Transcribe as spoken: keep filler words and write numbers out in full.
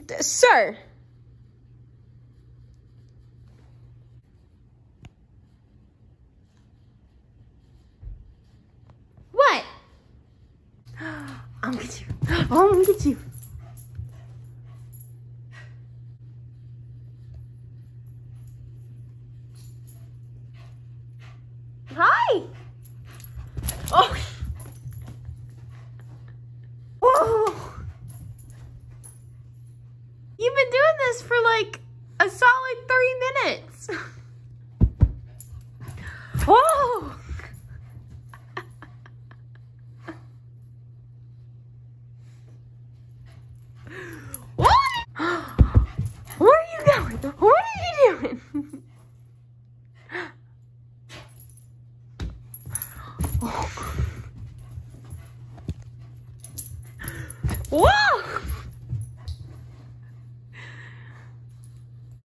Sir. What? I'm gonna get you. Oh, I'm gonna get you. Hi. Oh. Whoa. You've been doing this for like a solid three minutes. Whoa.